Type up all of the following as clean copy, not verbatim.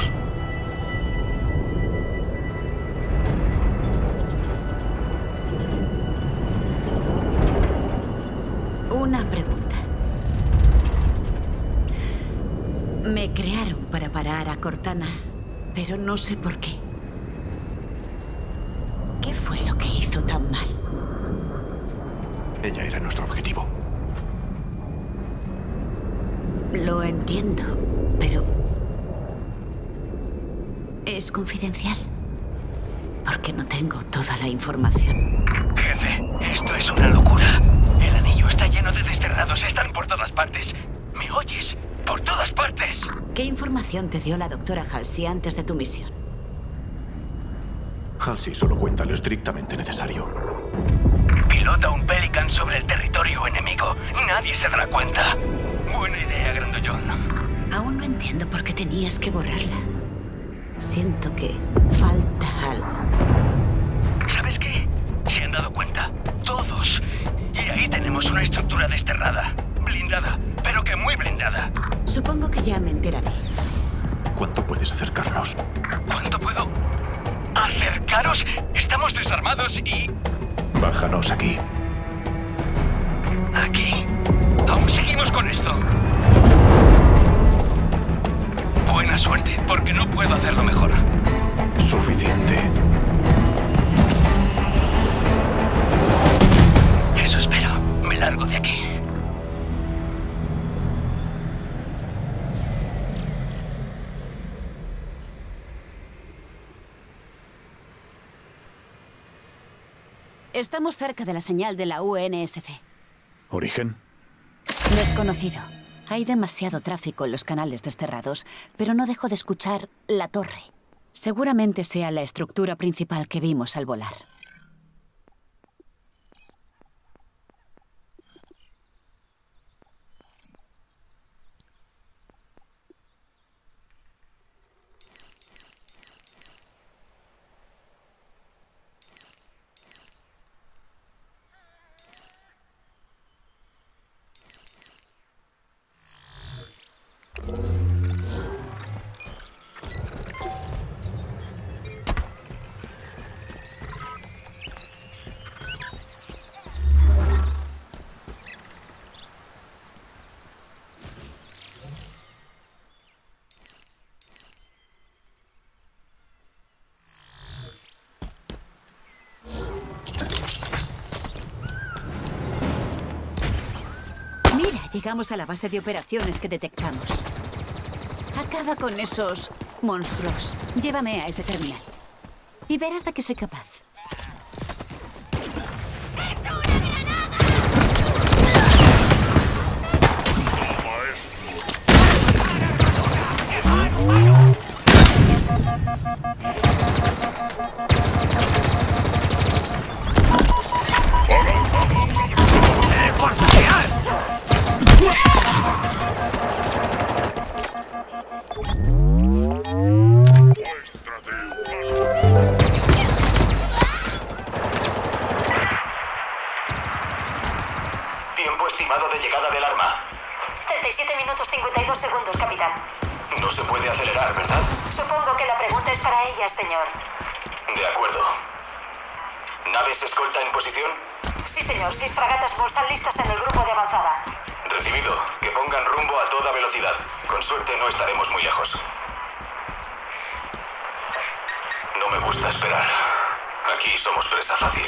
acercarnos. Una pregunta. Me crearon para parar a Cortana, pero no sé por qué. ¿Qué fue lo que hizo tan mal? Ella era nuestro objetivo. Lo entiendo, pero... ¿es confidencial? Porque no tengo toda la información. Jefe, esto es una locura. El anillo está lleno de desterrados. Están por todas partes. ¿Me oyes? ¡Por todas partes! ¿Qué información te dio la doctora Halsey antes de tu misión? Halsey solo cuenta lo estrictamente necesario. Pilota un Pelican sobre el territorio enemigo. Nadie se dará cuenta. Buena idea, grandullón. Aún no entiendo por qué tenías que borrarla. Siento que falta algo. ¿Sabes qué? Se han dado cuenta. Todos. Y ahí tenemos una estructura desterrada. Blindada. Pero que muy blindada. Supongo que ya me enteraré. ¿Cuánto puedes acercarnos? ¿Cuánto puedo acercaros? Estamos desarmados y... Bájanos aquí. ¿Aquí? ¿Aún seguimos con esto? Buena suerte, porque no puedo hacerlo mejor. Suficiente. Eso espero. Me largo de aquí. Estamos cerca de la señal de la UNSC. ¿Origen? Desconocido. Hay demasiado tráfico en los canales desterrados, pero no dejo de escuchar la torre. Seguramente sea la estructura principal que vimos al volar. Llegamos a la base de operaciones que detectamos. Acaba con esos monstruos. Llévame a ese terminal. Y verás de qué soy capaz. Tiempo estimado de llegada del arma. 37 minutos 52 segundos, capitán. No se puede acelerar, ¿verdad? Supongo que la pregunta es para ella, señor. De acuerdo. ¿Naves escolta en posición? Sí, señor. 6 fragatas bolsas listas en el grupo de avanzada. Recibido. Que pongan rumbo a toda velocidad. Con suerte no estaremos muy lejos. No me gusta esperar. Aquí somos presa fácil.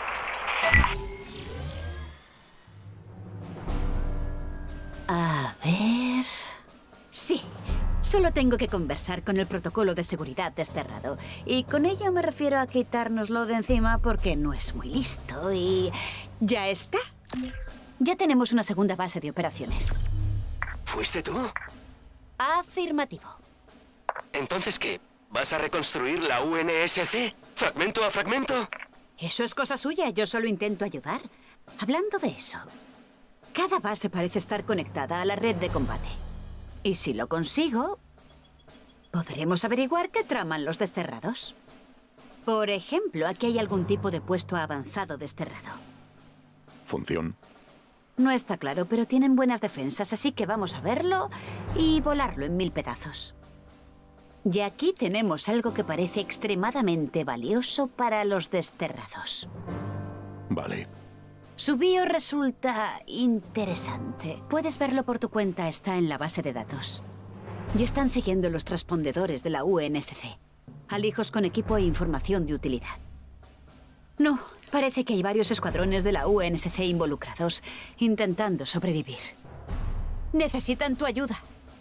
A ver... Sí. Solo tengo que conversar con el protocolo de seguridad desterrado. Y con ello me refiero a quitárnoslo de encima porque no es muy listo y... ¡ya está! Ya tenemos una segunda base de operaciones. ¿Fuiste tú? Afirmativo. ¿Entonces qué? ¿Vas a reconstruir la UNSC? ¿Fragmento a fragmento? Eso es cosa suya. Yo solo intento ayudar. Hablando de eso... cada base parece estar conectada a la red de combate. Y si lo consigo, podremos averiguar qué traman los desterrados. Por ejemplo, aquí hay algún tipo de puesto avanzado desterrado. ¿Función? No está claro, pero tienen buenas defensas, así que vamos a verlo y volarlo en 1000 pedazos. Y aquí tenemos algo que parece extremadamente valioso para los desterrados. Vale. Su bio resulta interesante. Puedes verlo por tu cuenta, está en la base de datos. Y están siguiendo los transpondedores de la UNSC. Alijos con equipo e información de utilidad. No, parece que hay varios escuadrones de la UNSC involucrados, intentando sobrevivir. Necesitan tu ayuda.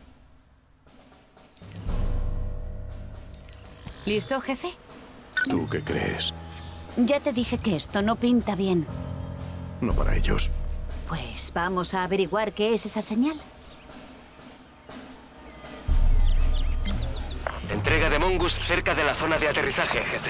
¿Listo, jefe? ¿Tú qué crees? Ya te dije que esto no pinta bien. No para ellos. Pues vamos a averiguar qué es esa señal. Entrega de Mongoose cerca de la zona de aterrizaje, jefe.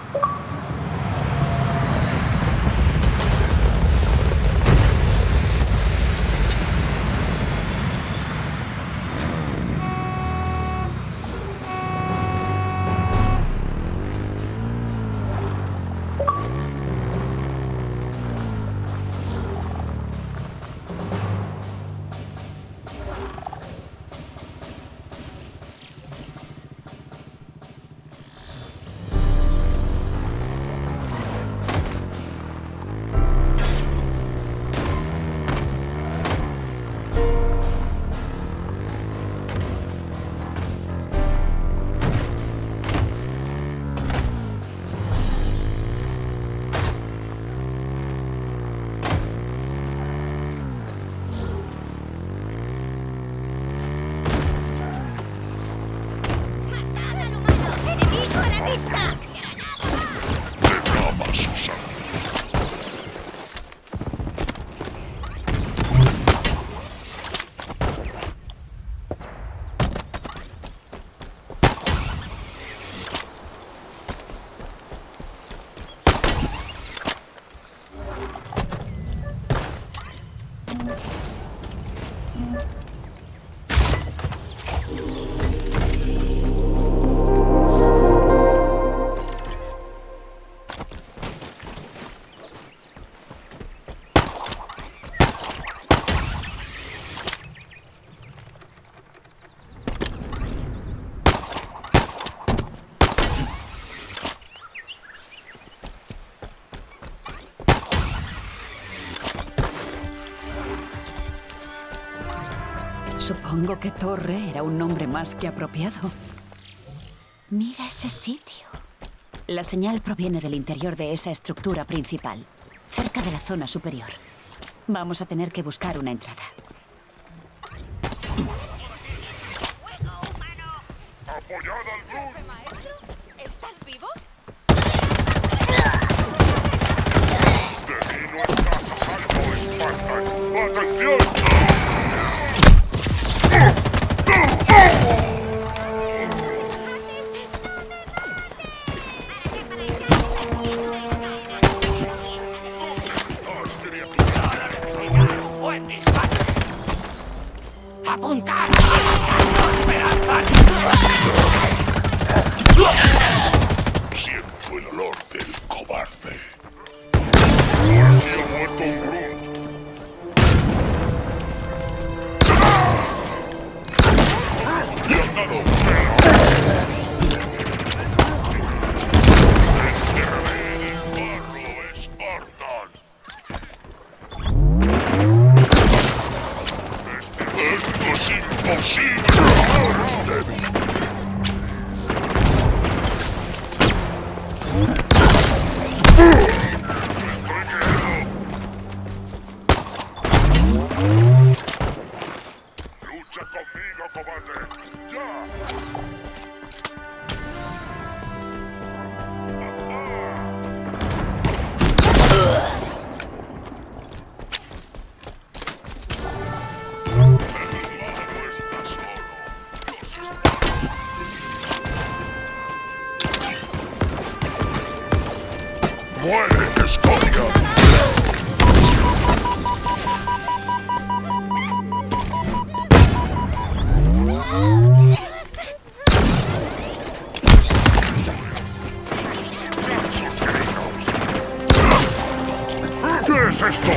Supongo que Torre era un nombre más que apropiado. Mira ese sitio. La señal proviene del interior de esa estructura principal, cerca de la zona superior. Vamos a tener que buscar una entrada. Jefe maestro, ¿estás vivo? De mí no estás a salvo, Spartan. ¡Atención! ¡Buen disparo! ¡Apuntar! Siento el olor del cobarde. Guardia muerto un Grunt. ¡Le han dado! ¡Enterraré en el barro, Spartan! ¡Esto es imposible! ¡Eres débil! ¡Lucha conmigo, cobarde! ¡Ya! ¡Muere, escoria! ¿Qué es esto?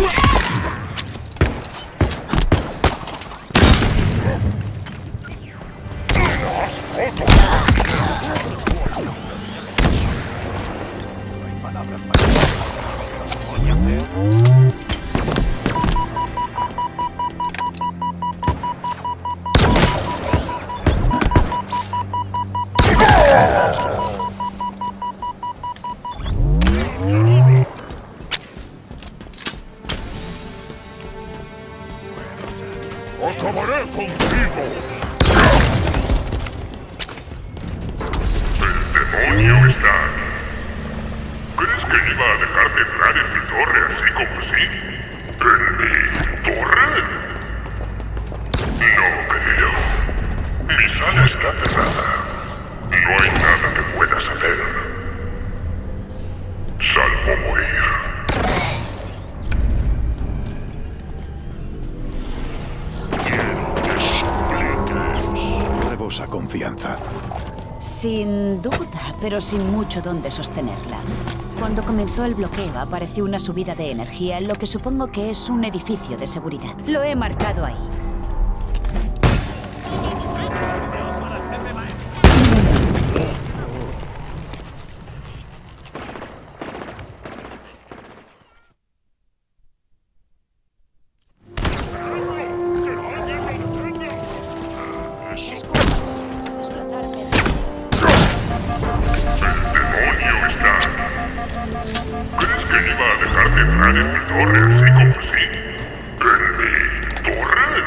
¡Acabaré contigo! ¡El demonio está! ¿Crees que iba a dejar de entrar en mi torre así como así? ¿En mi torre? No, querido. Mi sala está cerrada. No hay nada que puedas hacer. Salvo morir. Rebosa confianza. Sin duda, pero sin mucho donde sostenerla. Cuando comenzó el bloqueo apareció una subida de energía en lo que supongo que es un edificio de seguridad. Lo he marcado ahí. ¿Crees que iba a dejar de entrar en mi torre así como así? ¿En mi torre?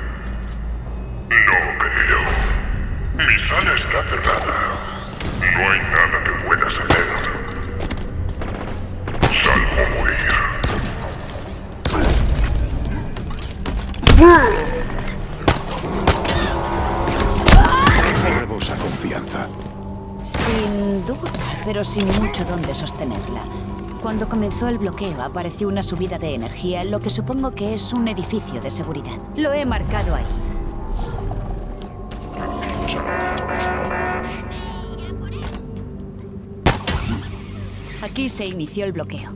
No, querido. Mi sala está cerrada. No hay nada que puedas hacer. Salvo morir. Rebosa confianza. Sin duda, pero sin mucho donde sostenerla. Cuando comenzó el bloqueo apareció una subida de energía en lo que supongo que es un edificio de seguridad. Lo he marcado ahí. Aquí se inició el bloqueo.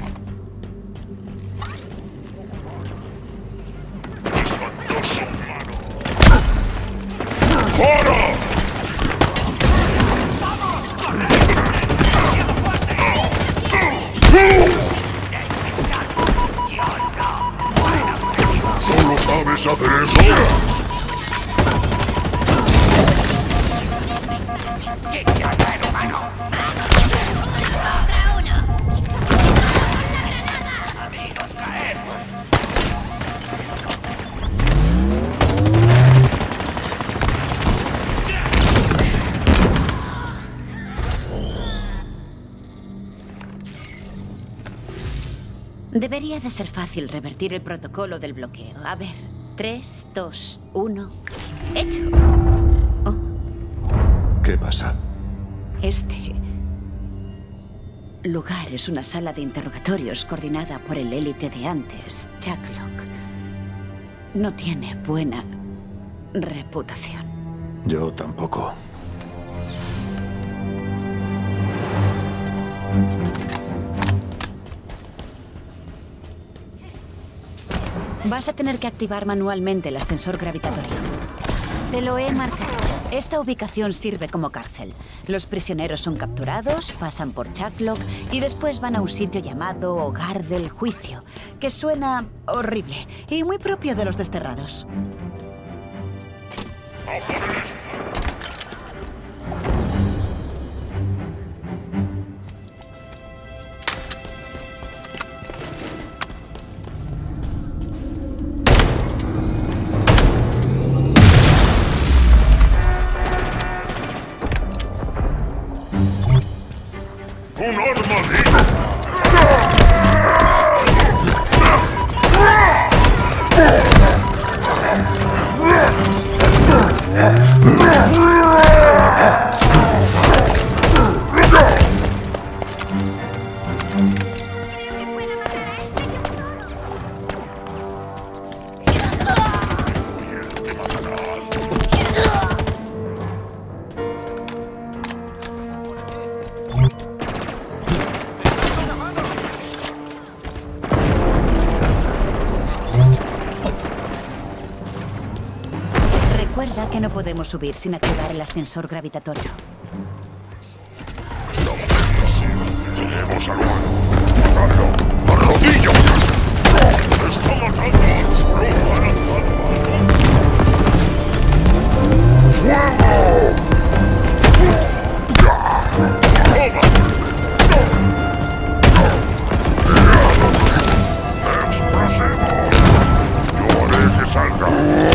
¿Solo sabes hacer eso? Debería de ser fácil revertir el protocolo del bloqueo. A ver, 3, 2, 1... ¡Hecho! Oh, ¿Qué pasa? este lugar es una sala de interrogatorios coordinada por el élite de antes, Chuck Locke. No tiene buena reputación. Yo tampoco. Vas a tener que activar manualmente el ascensor gravitatorio. Te lo he marcado. Esta ubicación sirve como cárcel. Los prisioneros son capturados, pasan por Chuck Locke y después van a un sitio llamado Hogar del Juicio, que suena horrible y muy propio de los desterrados. ¡Un arma viva! Recuerda que no podemos subir sin activar el ascensor gravitatorio. Tenemos al humano. ¡Matadlo! ¡Arrodilla! ¡Está matando! ¡Fuego! ¡Explosivos! Yo haré que salga.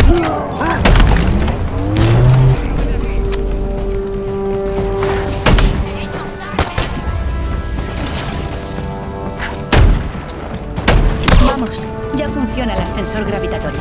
Vamos, ya funciona el ascensor gravitatorio.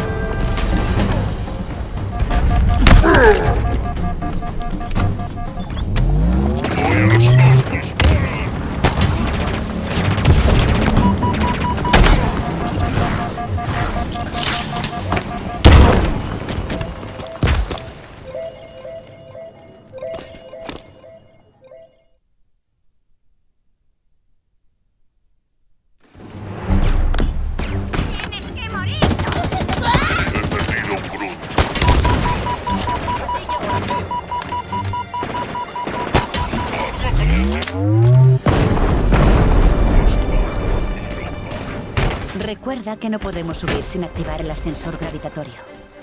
Recuerda que no podemos subir sin activar el ascensor gravitatorio.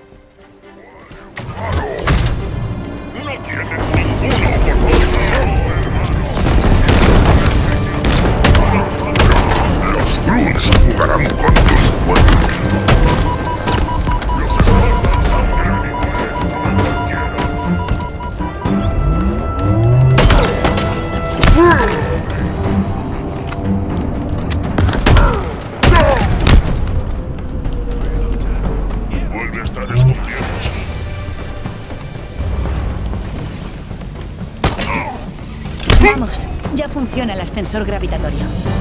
¡No tienes ninguna oportunidad! Los Grunts jugarán con tus cuerpos. Los Spartans sangran y mueren cuando quieran. Vuelve a estar escondidos. Vamos, ya funciona el ascensor gravitatorio.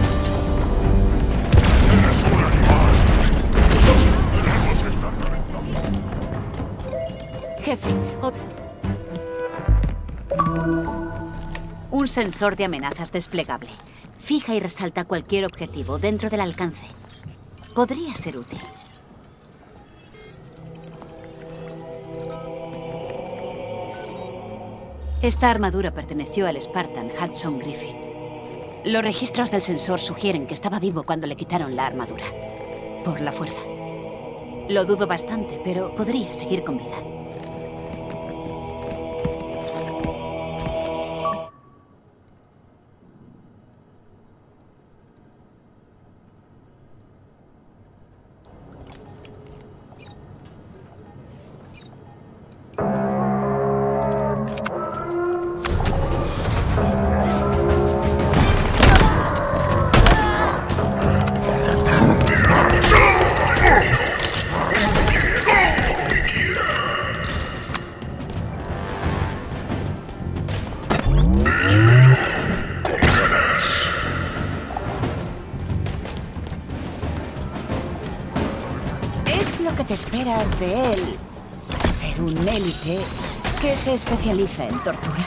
¡Eres un animal! Debemos estar conectados. Jefe, un sensor de amenazas desplegable. Fija y resalta cualquier objetivo dentro del alcance. Podría ser útil. Esta armadura perteneció al Spartan Hudson Griffin. Los registros del sensor sugieren que estaba vivo cuando le quitaron la armadura. Por la fuerza. Lo dudo bastante, pero podría seguir con vida. Es lo que te esperas de él. Ser un élite que se especializa en tortura.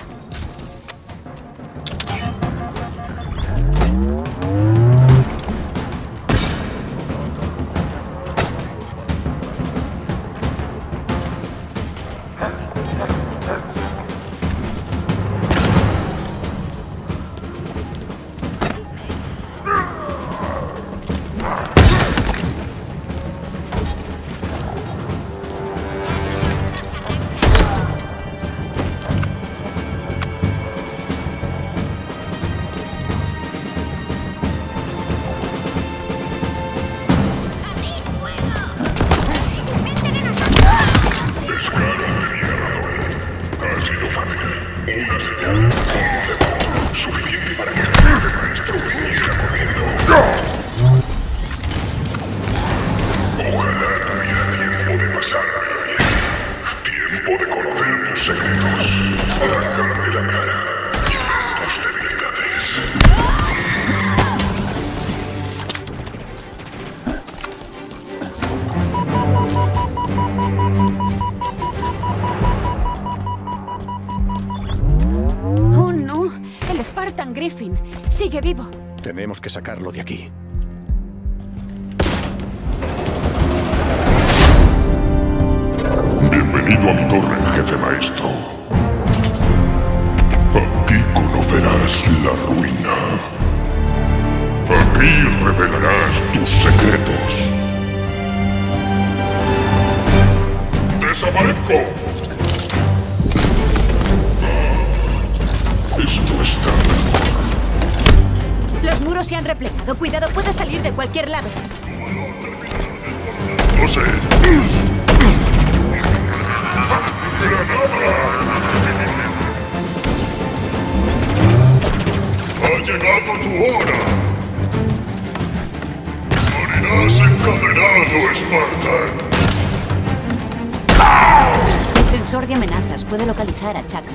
Spartan Griffin sigue vivo. Tenemos que sacarlo de aquí. Bienvenido a mi torre, jefe maestro. Aquí conocerás la ruina. Aquí revelarás tus secretos. ¡Desaparezco! Esto está mejor. Los muros se han replegado. Cuidado, puede salir de cualquier lado. ¡Lo sé! ¡Ha llegado tu hora! ¡Morirás encadenado, Spartan! El sensor de amenazas puede localizar a Chuck.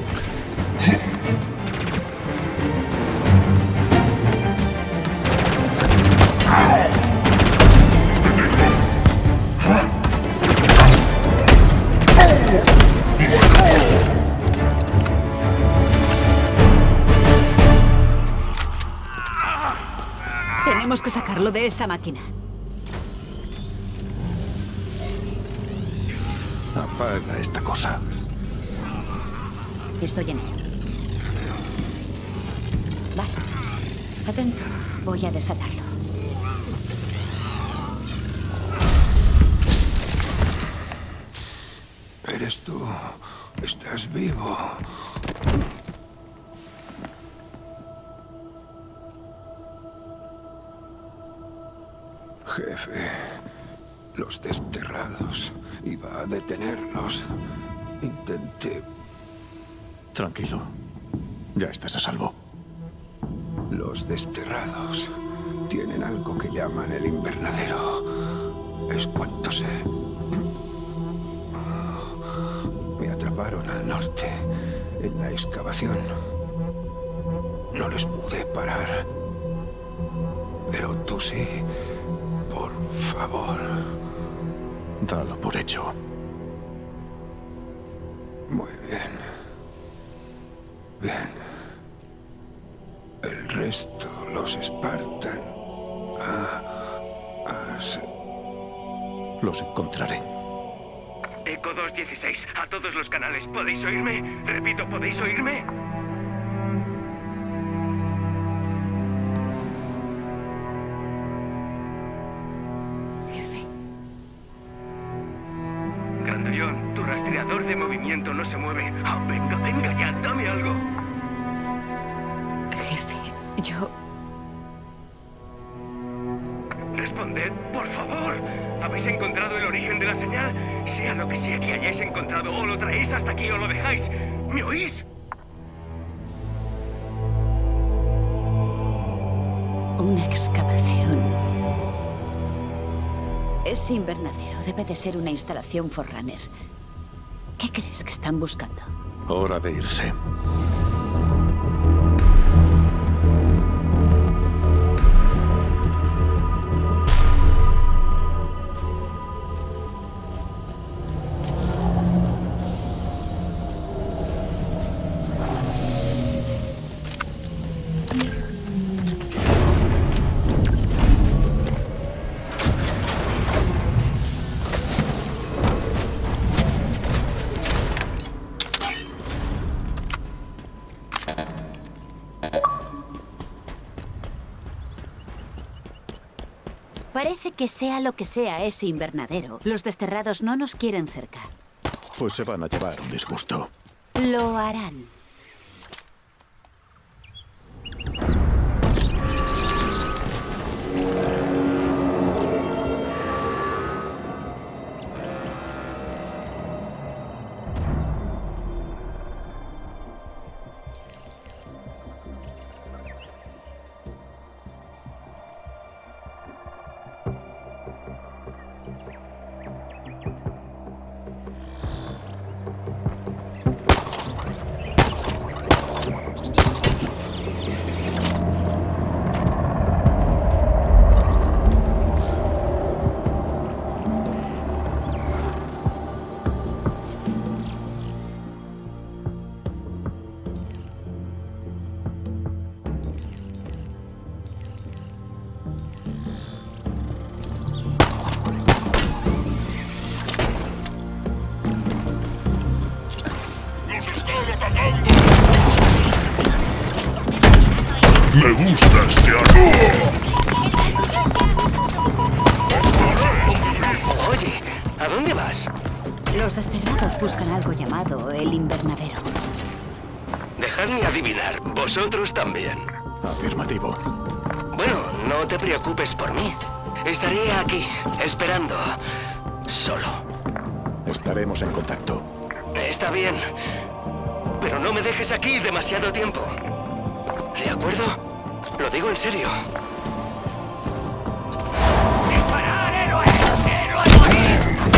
Tenemos que sacarlo de esa máquina. Apaga esta cosa. Estoy en ello. Vale. Atento. Voy a desatarlo. Eres tú. Estás vivo. Jefe, los desterrados. Iba a detenerlos. Intenté. Tranquilo. Ya estás a salvo. Los desterrados tienen algo que llaman el invernadero. Es cuanto sé. Me atraparon al norte, en la excavación. No les pude parar. Pero tú sí. Por favor. Dalo por hecho. Muy bien. Bien. El resto, los Spartan. Los encontraré. Eco 216, a todos los canales. ¿Podéis oírme? Repito, ¿podéis oírme? Jefe. Grandullón, tu rastreador de movimiento no se mueve. Ah, venga, venga ya, dame algo. Jefe, yo... Responded, por favor. ¿Habéis encontrado el origen de la señal? Sea lo que sea que hayáis encontrado, o lo traéis hasta aquí o lo dejáis. ¿Me oís? Una excavación. Ese invernadero debe de ser una instalación Forerunner. ¿Qué crees que están buscando? Hora de irse. Parece que sea lo que sea ese invernadero, los desterrados no nos quieren cerca. Pues se van a llevar un disgusto. Lo harán. Me gusta este arroz. Oye, ¿a dónde vas? Los desterrados buscan algo llamado el invernadero. Dejadme adivinar, vosotros también. Afirmativo. Bueno, no te preocupes por mí. Estaré aquí, esperando. Solo. Estaremos en contacto. Está bien. Pero no me dejes aquí demasiado tiempo. ¿De acuerdo? Lo digo en serio. ¡Disparar, héroe! ¡Héroe morir!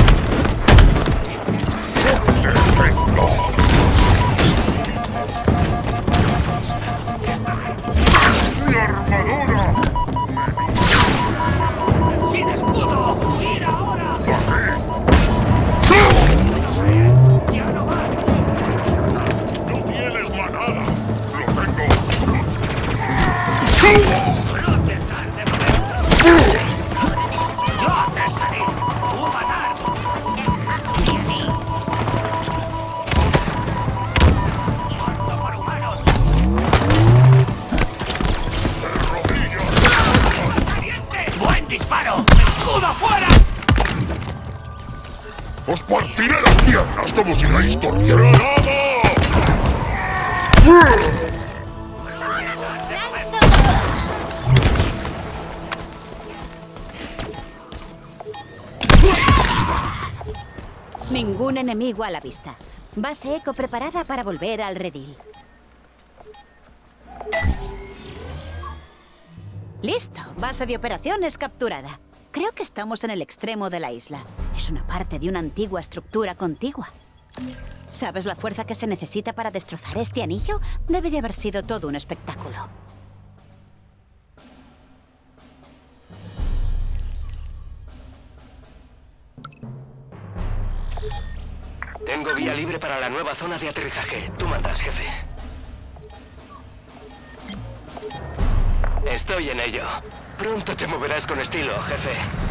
¡Mi armadura! ¡Sin escudo! ¡Ir ahora! ¡Ya no va! ¡No tienes manada! ¡Lo tengo! ¡Protestar de momento! ¡Yo te salí! ¡Tú matar! ¡Muerto por humanos! ¡Buen disparo! ¡Escudo fuera! ¡Os partiré las piernas como si la historia... ¡Granada! Ningún enemigo a la vista. Base Eco preparada para volver al redil. Listo. Base de operaciones capturada. Creo que estamos en el extremo de la isla. Es una parte de una antigua estructura contigua. ¿Sabes la fuerza que se necesita para destrozar este anillo? Debe de haber sido todo un espectáculo. Tengo vía libre para la nueva zona de aterrizaje. Tú mandas, jefe. Estoy en ello. Pronto te moverás con estilo, jefe.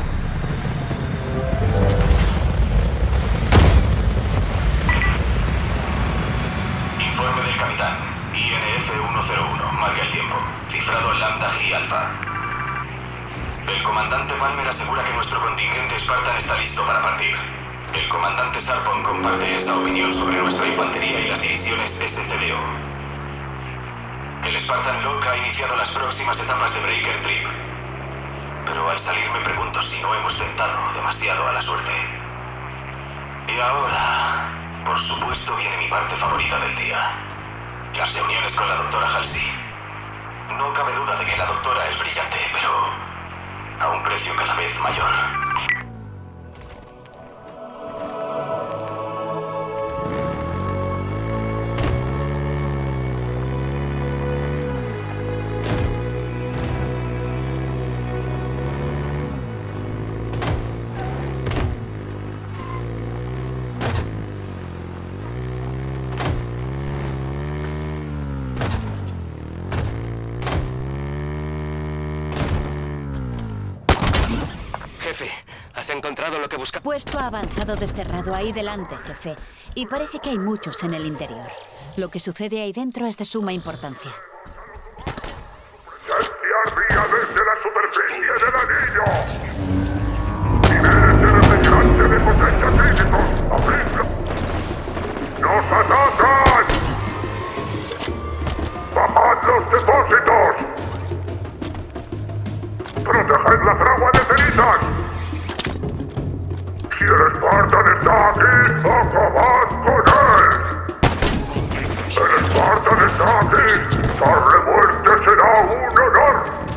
Informe del capitán. INF 101. Marca el tiempo. Cifrado Lambda G Alpha. El comandante Palmer asegura que nuestro contingente Spartan está listo para partir. El comandante Sarpon comparte esa opinión sobre nuestra infantería y las divisiones SCDO. El Spartan Locke ha iniciado las próximas etapas de Breaker Trip. Pero al salir me pregunto si no hemos tentado demasiado a la suerte. Y ahora, por supuesto, viene mi parte favorita del día. Las reuniones con la doctora Halsey. No cabe duda de que la doctora es brillante, pero a un precio cada vez mayor. Jefe, ¿has encontrado lo que buscas? Puesto avanzado desterrado ahí delante, jefe. Y parece que hay muchos en el interior. Lo que sucede ahí dentro es de suma importancia. ¡Presencia ría desde la superficie del anillo! ¡Niveles de refrigerante de potencia críticos! ¡Aplica! ¡Nos atacan! ¡Bajad los depósitos! ¡Proteged la fragua de cenizas! ¡Si el Spartan está aquí, acabad con él! ¡El Spartan está aquí! ¡Darle muerte será un honor!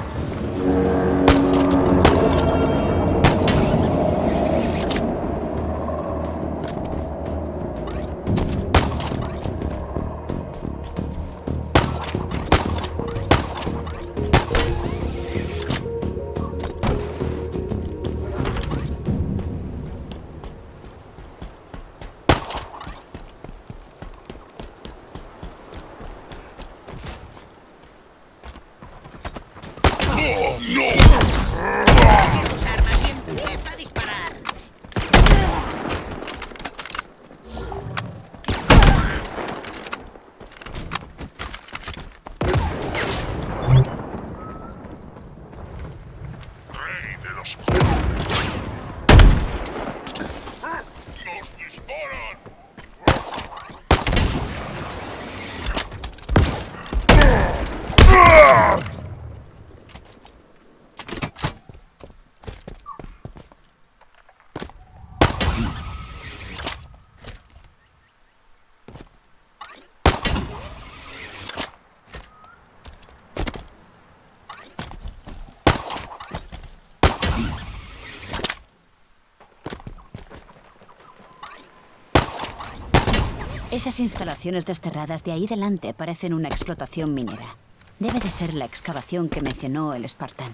Esas instalaciones desterradas de ahí delante parecen una explotación minera. Debe de ser la excavación que mencionó el Spartan.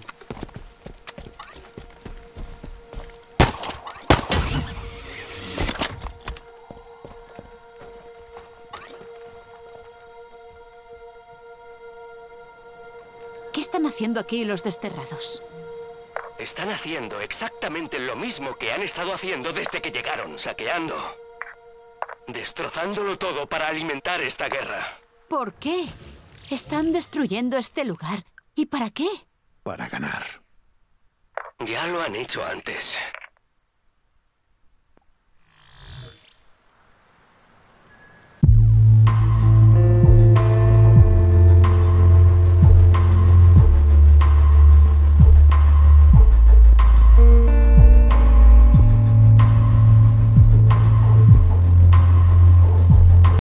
¿Qué están haciendo aquí los desterrados? Están haciendo exactamente lo mismo que han estado haciendo desde que llegaron, saqueando. Destrozándolo todo para alimentar esta guerra. ¿Por qué? Están destruyendo este lugar. ¿Y para qué? Para ganar. Ya lo han hecho antes.